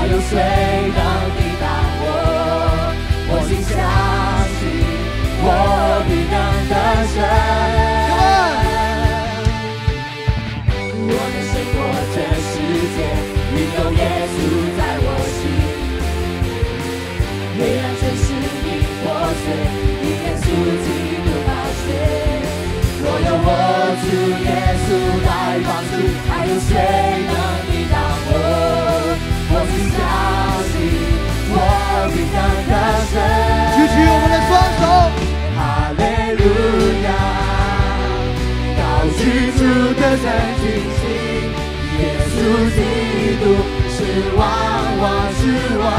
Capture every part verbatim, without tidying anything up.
还有谁能抵挡我？我心相信，我必能得胜。我能胜过这世界，因有耶稣在我心。黑暗全是已破碎，因耶稣基督宝血。若有我主耶稣来帮助，还有谁能抵挡我？我只相信，我必能得胜。 举起我们的双手， 哈利路亚！高举主的真君心，耶稣基督是万王之王。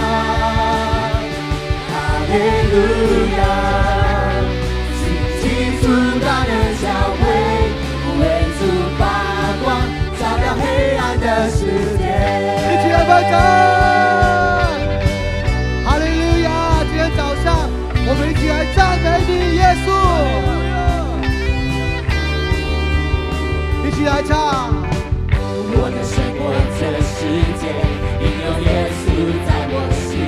哈利路亚！主大能教会，为主发光，照亮黑暗的世界。 一起来拍掌！哈利路亚！今天早上，我们一起来赞美你，耶稣！一起来唱。 我能胜过这世界，因有耶稣在我心。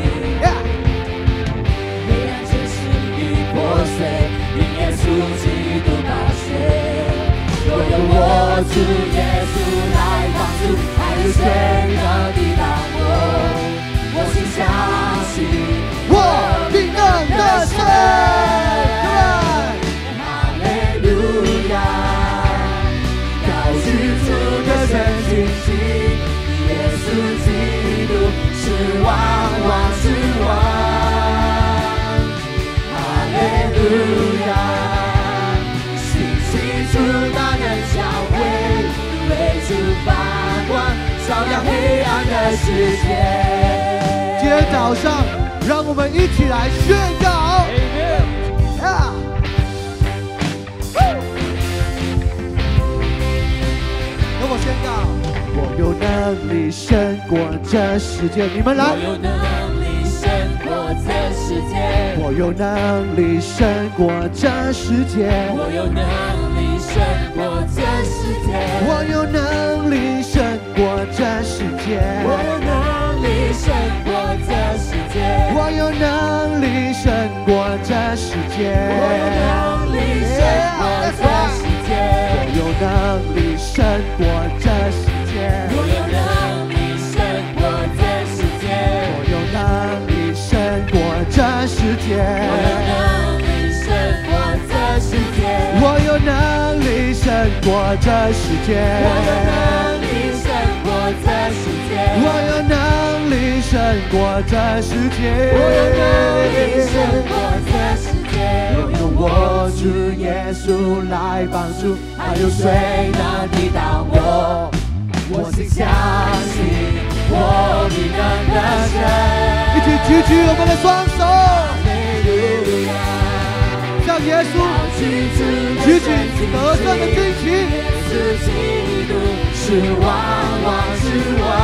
黑暗全是已破碎。耶稣基督宝血，若有我主耶稣来帮助，还有谁能抵挡我？我心相信， 我必能得胜。 哈利路亚！高举主的真君心，耶稣基督是万王之王。哈利路亚！主大能教会，为主发光，照亮黑暗的世界。 今天早上，让我们一起来宣告。啊！跟我宣告，我有能力胜过这世界。你们来。 我有能力胜过这世界。 我有能力胜过这世界。 我有能力。胜过这世界， 我有能力胜过这世界， 我有能力胜过这世界， 我有能力胜过这世界， 我有能力胜过这世界， 我有能力胜过这世界， 我有能力胜过这世界， 我有能力胜过这世界， 我有能力胜过这世界， 我有能力胜过这世界， 我有能力胜过这世界， 我有能力胜过这世界， 我有能力胜过这世界。 若有我主耶稣来帮助，还有谁能抵挡我？ 我心相信，我必能得胜。 一起举起我们的双手， 哈利路亚！ 向耶稣举起得胜的旌旗。 耶稣基督是万王之王。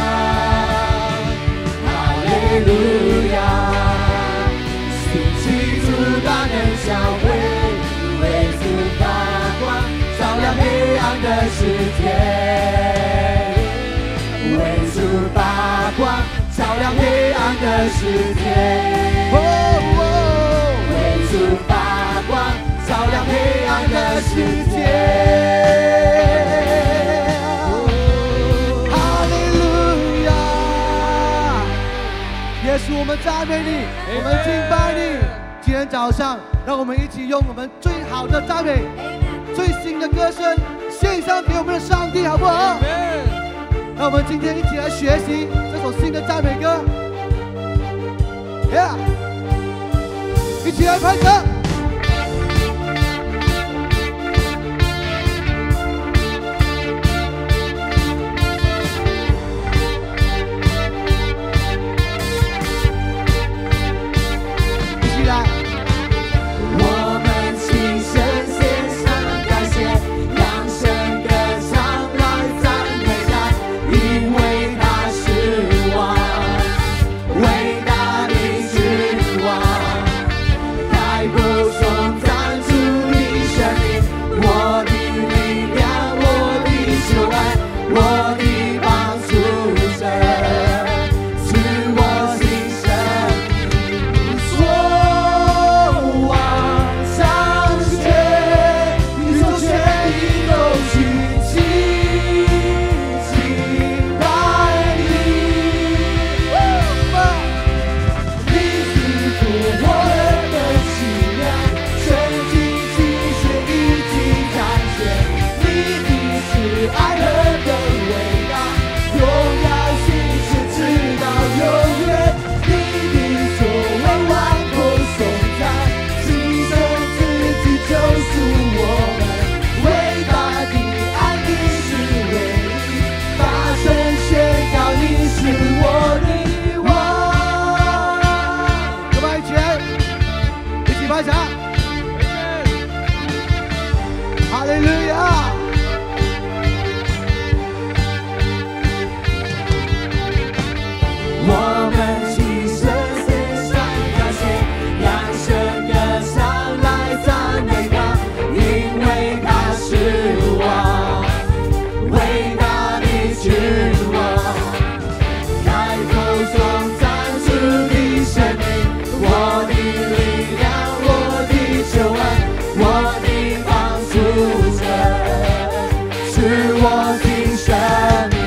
哈利路亚！信基督大能教会，为主发光，照亮黑暗的世界。为主发光，照亮黑暗的世界。 哦哦， 为主发光，照亮黑暗的世界。 哈利路亚！耶稣，我们赞美你，我们敬拜你。今天早上，让我们一起用我们最好的赞美、最新的歌声献上给我们的上帝，好不好？让我们今天一起来学习这首新的赞美歌。Yeah! 一起来拍掌。一起来。 我们齐声献上感谢，扬声歌唱来赞美他，因为他是王，伟大的君王，开国哈利路亚！ 我们齐声献上感谢，扬声歌唱来赞美他，因为他是王，伟大的君王，开口中赞主的生命，我的力量，我的救恩，我的帮助者，是我的生命。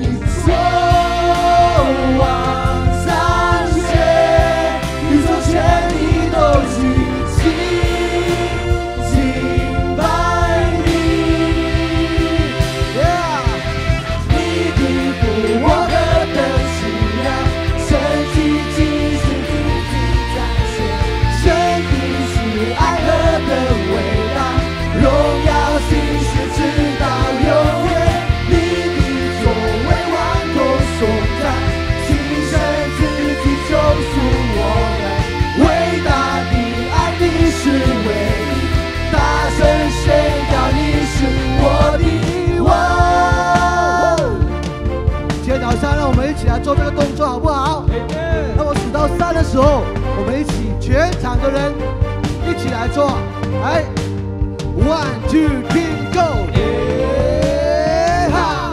做这个动作好不好？那我数到三的时候，我们一起全场的人一起来做。来 ，one two three go！ 嘿哈，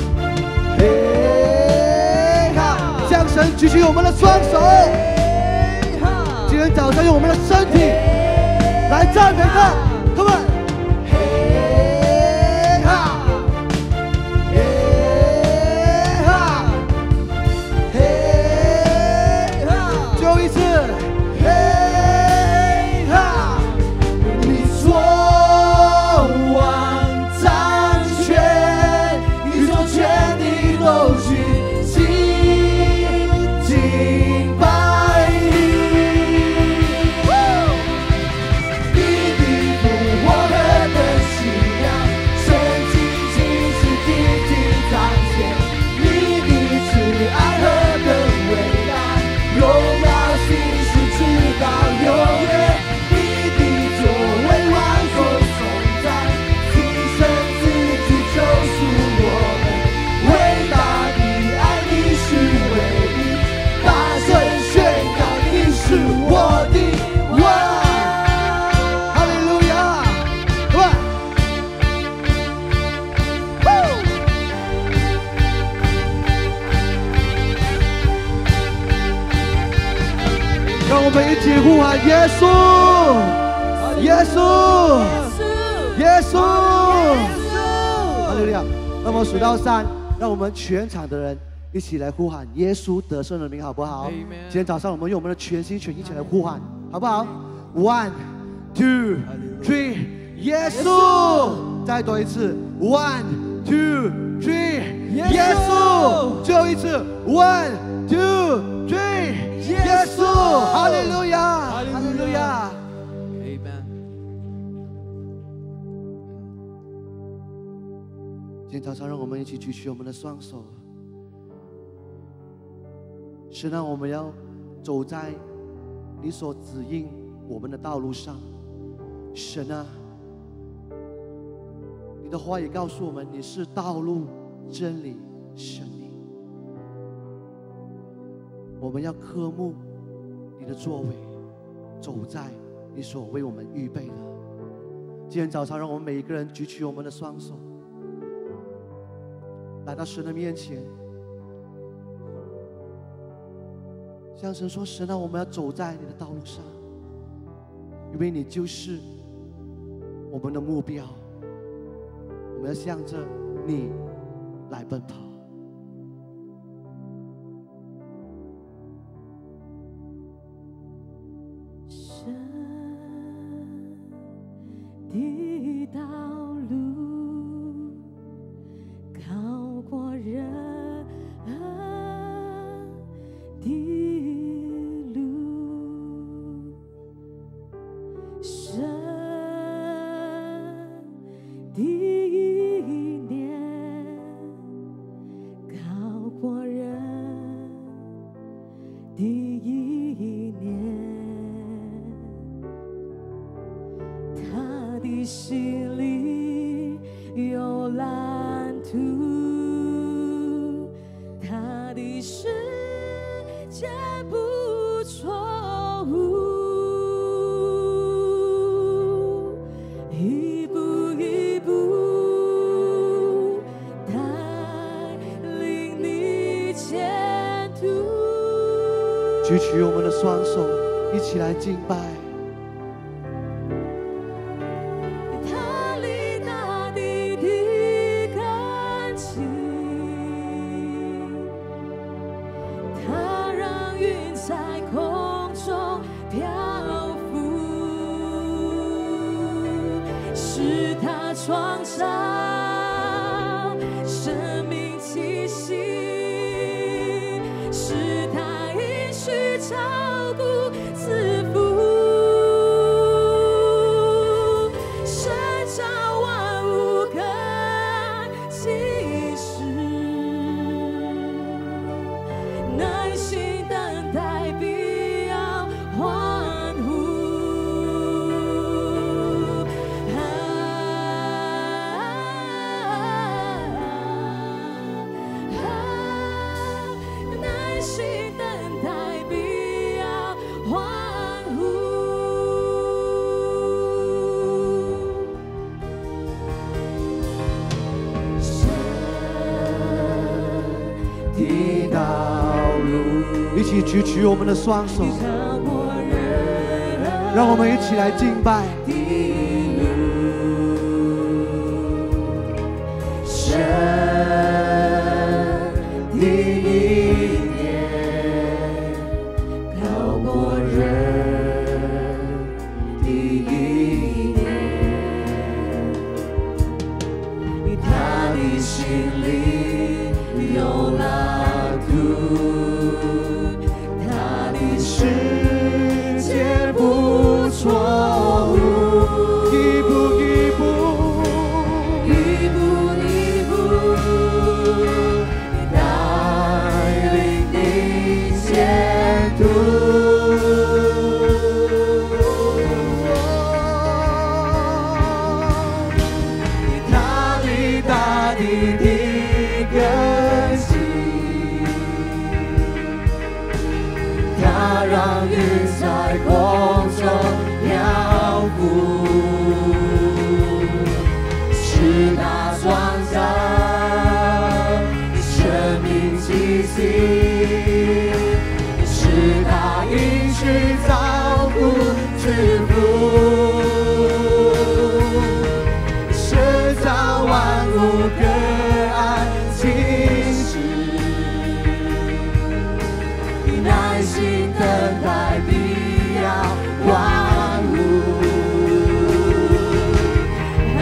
嘿哈，向神举起我们的双手。今天早上用我们的身体来赞美他。Come on！我们一起呼喊耶稣，耶稣，耶稣，哈利路亚！那么数到三，让我们全场的人一起来呼喊耶稣得胜的名，好不好？今天早上我们用我们的全心全意一起来呼喊，好不好 ？One, two, three， 耶稣！再多一次 ，One, two, three， 耶稣！最后一次 ，One, two, three。耶稣，哈利路亚，哈利路亚 ，Amen。今天早上，让我们一起举起我们的双手。神啊，我们要走在你所指引我们的道路上。神啊，你的话也告诉我们，你是道路、真理、生命。我们要渴慕你的作为，走在你所为我们预备的。今天早上，让我们每一个人举起我们的双手，来到神的面前，向神说：“神啊，我们要走在你的道路上，因为你就是我们的目标。我们要向着你来奔跑。” 的道路高过人的路，神的意念高过人的意念。他的心里有蓝图，他的世界不错误，一步一步带领你前途。 举起我们的双手，一起来敬拜。 他离大地的感情，他让云在空中漂浮，是他创造生命气息，是他应许照顾赐福，神造万物更其实，耐心等待必要欢呼。啊啊耐心等待必要欢呼。神的道路， 一起举起我们的双手， 靠过人让我们一起来敬拜。 的路，神的意念高过人的意念，他的心里有蓝图，他的世界不错误， 一步一步， 一步一步带领你前途。他离大地的根基，他让云在空中漂浮，是他创造生命气息，是他应许造福赐福，是造万物各安其时，耐心等待必要欢呼。啊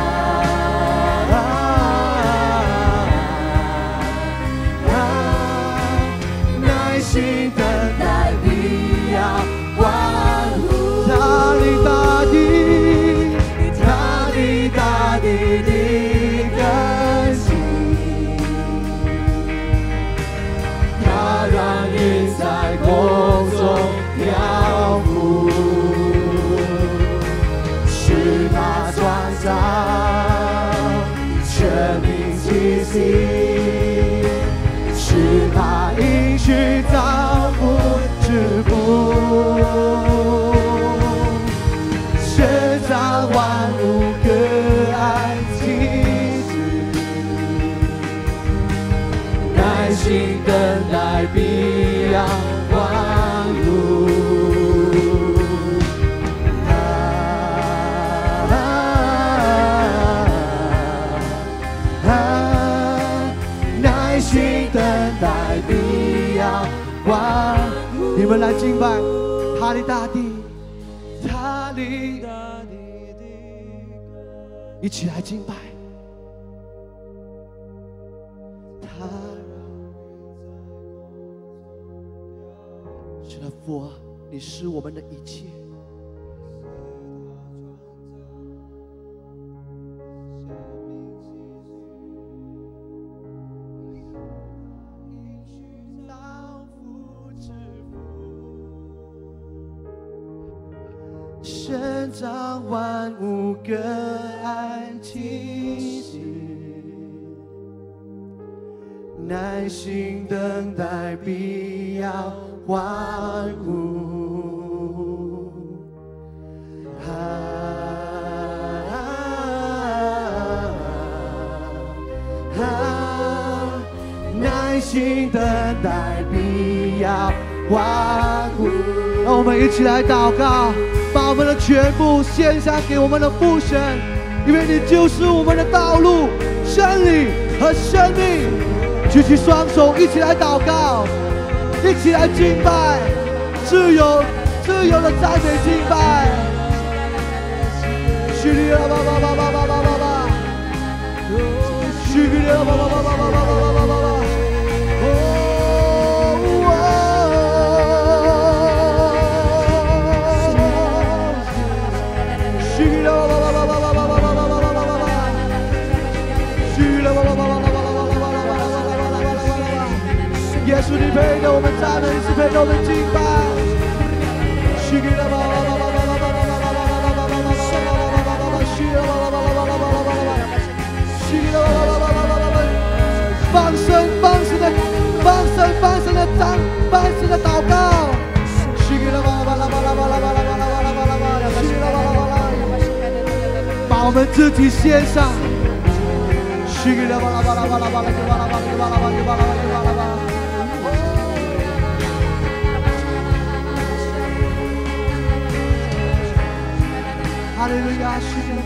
啊耐心等待必要欢呼。 他离大地， 他离大地的根基，他让云在空中漂浮，是他创造生命气息，是他应许造福赐福， 神造万物各安其时， 耐心等待必要欢呼。啊啊，耐心等待必要欢呼。你们来敬拜，他的大地，他的大地的，一起来敬拜。他是的父啊，你是我们的一切。神生长万物各安其息，耐心等待必要欢呼。啊啊啊！耐心等待必要欢呼。让我们一起来祷告，把我们的全部献上给我们的父神，因为你就是我们的道路、真理和生命。举起双手，一起来祷告，一起来敬拜，自由、自由的赞美敬拜。虚里啦吧吧吧吧吧吧吧吧，虚里啦吧吧吧吧吧吧吧吧吧。耶稣，你配得我们赞美，是配得我们敬拜。放声，放声的，放声，放声的赞，放声的祷告。把我们自己献上。哈利路亚！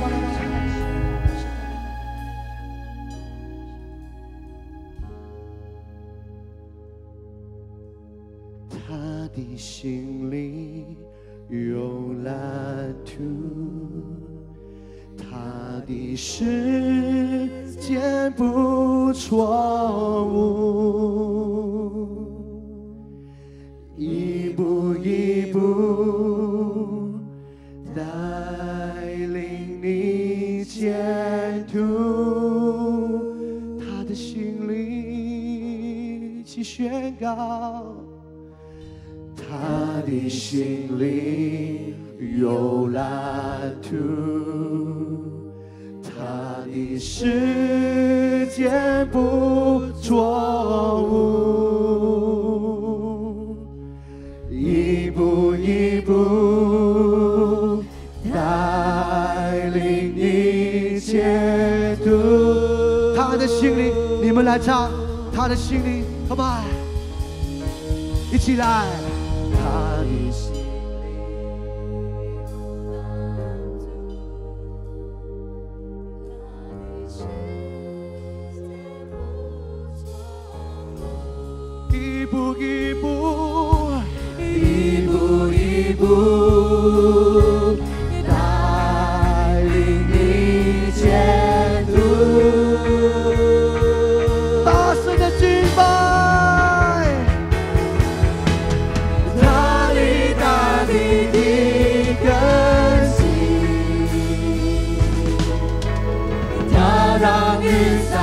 他的心里有蓝图，他的时间不错误，一步一步带领你前途，他的心里去宣告，他的心里有蓝图，他的时间不错误，一步一步带领你前途。他的心里，你们来唱，他的心里 ，Come on， 一起来。他的心里，一步一步，一步一步带领你前途。大声的敬拜，他力大地的根基，他让云散